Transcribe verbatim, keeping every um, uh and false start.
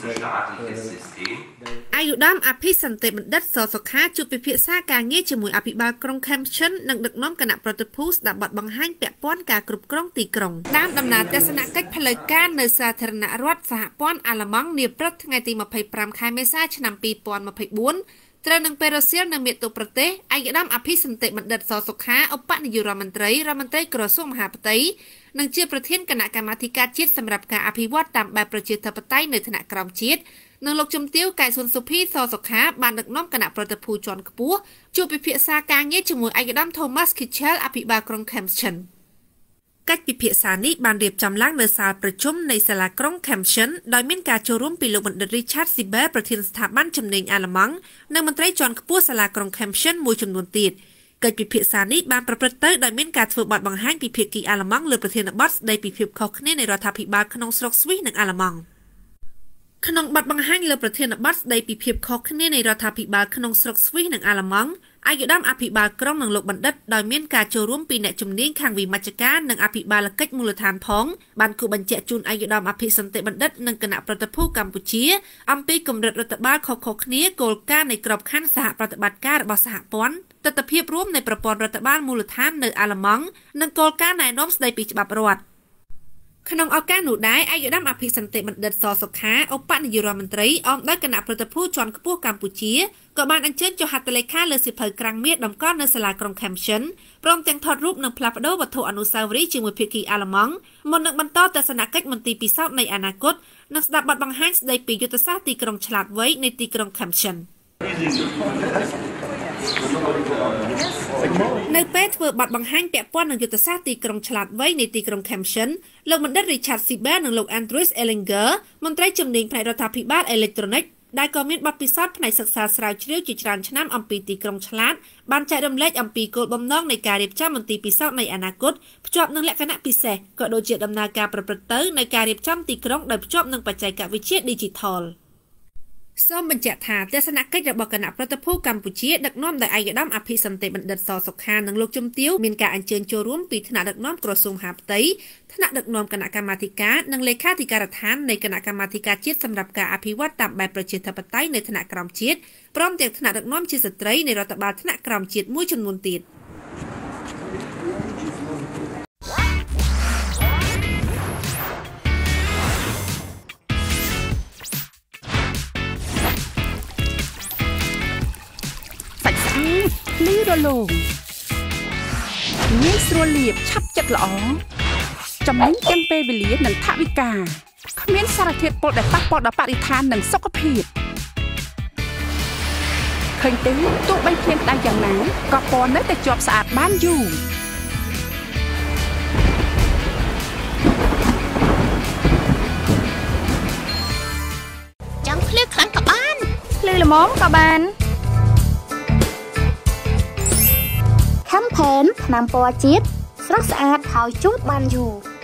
អាយុដាមអភិសន្តិបណ្ឌិតសសុខាជួបពិភាក្សាការងារជាមួយអភិបាលក្រុង Kempton និងដឹកនាំគណៈប្រតិភូស្ដាប់បទបង្ហាញពាក់ព័ន្ធការគ្រប់គ្រងទីក្រុងតាមដំណើរទស្សនកិច្ចផ្លូវការនៅសាធារណរដ្ឋសហព័ន្ធអាល្លឺម៉ង់នាព្រឹកថ្ងៃទីម្ភៃប្រាំខែមេសាឆ្នាំពីរពាន់ម្ភៃបួនត្រូវនឹងពេលរសៀលនៅមាតុប្រទេសអាយុដាមអភិសន្តិបណ្ឌិតសសុខាឧបនាយករដ្ឋមន្ត្រីរដ្ឋមន្ត្រីក្រសួងមហាផ្ទៃនិងជាប្រធានគណៈកម្មាធិការជាតិសម្រាប់ការអភិវឌ្ឍតាមបែបប្រជាធិបតេយ្យនៅថ្នាក់ក្រោមជាតិនិងលោកជំទាវកែសុនសុភីសសុខាបានដឹកនាំគណៈប្រតិភូជាន់ខ្ពស់ជួបពិភាក្សាការងារជាមួយអាយុដាម Thomas Kitchell អភិបាលក្រុង Kempton កិច្ចពិភាក្សានេះបានរៀបចំឡើងនៅសាលប្រជុំនៃសាលាក្រុង Kempton ដោយមានការចូលរួមពីលោកបណ្ឌិត Richard Sibel ប្រធានស្ថាប័នជំនាញអាល្លឺម៉ង់និងមន្ត្រីជាន់ខ្ពស់សាលាក្រុង Kempton មួយចំនួនទៀតកិច្ចពិភាក្សានេះបានប្រព្រឹត្តទៅដោយមានការធ្វើបទបង្ហាញពីភាគីអាល្លឺម៉ង់លើប្រធានបទស្ដីពីភាពខុសគ្នានៃរដ្ឋាភិបាលក្នុងស្រុកស្វីសនិងអាល្លឺម៉ង់ក្នុងបទបង្ហាញលើប្រធានបទស្ដីពីភាពខុសគ្នានៃរដ្ឋាភិបាលក្នុងស្រុកស្វីសនិងអាល្លឺម៉ង់អាយុដាមអភិបាលក្រុងនិងលោកបណ្ឌិតដោយមានការចូលរួមពីអ្នកជំនាញខាងវិមជ្ឈការនិងអភិបាលកិច្ចមូលដ្ឋានផងបានគូបញ្ជាក់ជូនអាយុដាមអភិសន្តិបណ្ឌិតនិងគណៈប្រតិភូកម្ពុជាអំពីកម្រិតរដ្ឋបាលខុសៗគ្នាគោលការណ៍នៃក្របខ័ណ្ឌសហប្រតិបត្តិការរបស់សហព័ន្ធទស្សនវិជ្ជារួមនៃប្រព័ន្ធរដ្ឋបាលមូលដ្ឋាននៅអាល្លឺម៉ង់និងគោលការណ៍ណែនាំស្ដីពីច្បាប់រដ្ឋក្នុងឱកាសនោះដែរអាយុដាមអភិសន្តិបណ្ឌិតសសុខាឧបនាយករដ្ឋមន្ត្រីអមដោយគណៈប្រតិភូជាន់ខ្ពស់កម្ពុជាក៏បានអញ្ជើញចុះហត្ថលេខាលើសៀវភៅក្រាំងមាសតម្កល់នៅសាលាក្រុង Kempton ព្រមទាំងថតរូបនិងផ្លាស់ប្ដូរវត្ថុអនុស្សាវរីយ៍ជាមួយភាគីអាល្លឺម៉ង់មុននឹងបន្តទស្សនកិច្ចមន្ទីរពិសោធន៍នៃអនាគតនិងស្ដាប់បទបង្ហាញស្ដីពីយុទ្ធសាស្ត្រទីក្រុងឆ្លាតវៃនៃទីក្រុង Kemptonនៅពេលធ្វើបទបង្ហាញពាក់ព័ន្ធនឹងយុទ្ធសាស្ត្រទីក្រុងឆ្លាតវៃនៃទីក្រុង Kempton លោកបណ្ឌិត Richard Sibel និងលោក Andrews Ellinger មន្ត្រីជំនាញផ្នែករដ្ឋាភិបាលអេឡិចត្រូនិកដែលក៏មានបទពិសោធន៍ផ្នែកសិក្សាស្រាវជ្រាវជាច្រើនឆ្នាំអំពីទីក្រុងឆ្លាតបានចែករំលែកអំពីគោលបំណងនៃការរៀបចំមន្ទីរពិសោធន៍នៃអនាគតភ្ជាប់នឹងលក្ខណៈពិសេសក៏ដូចជាដំណើរការប្រព្រឹត្តទៅនៃការរៀបចំទីក្រុងដោយភ្ជាប់នឹងបច្ចេកវិទ្យា Digitalសូមបញ្ជាក់ថាទស្សនកិច្ចរបស់គណៈប្រតិភូកម្ពុជាដឹកនាំដោយអាយុដាមអភិសន្តិបណ្ឌិតសសុខានិងលោកជំទាវមានការអញ្ជើញចូលរួមពីថ្នាក់ដឹកនាំក្រសួងមហាផ្ទៃថ្នាក់ដឹកនាំគណៈកម្មាធិការនិងលេខាធិការដ្ឋាននៃគណៈកម្មាធិការជាតិសម្រាប់ការអភិវឌ្ឍតាមបែបប្រជាធិបតេយ្យនៅថ្នាក់ក្រោមជាតិព្រមទាំងថ្នាក់ដឹកនាំជាស្ត្រីនៃរដ្ឋបាលថ្នាក់ក្រោមជាតិមួយចំនួនទៀតលីរលោងងាយស្រួលលាបឆាប់ចិត្តល្អចំណេញទាំងពេលវេលានិងថវិកាគ្មានសារធាតុពុលដែលប៉ះពាល់ដល់បរិស្ថាននិងសុខភាពឃើញទេទោះបីភ្លៀងដែរយ៉ាងណាក៏ពណ៌នៅតែជាប់ស្អាតបានយូរចង់ភ្លឺខ្លាំងក៏បានភ្លឺល្មមក៏បាន Campaign ថ្នាំពណ៌ជាតិស្រស់ស្អាតហើយជូតបានយូរ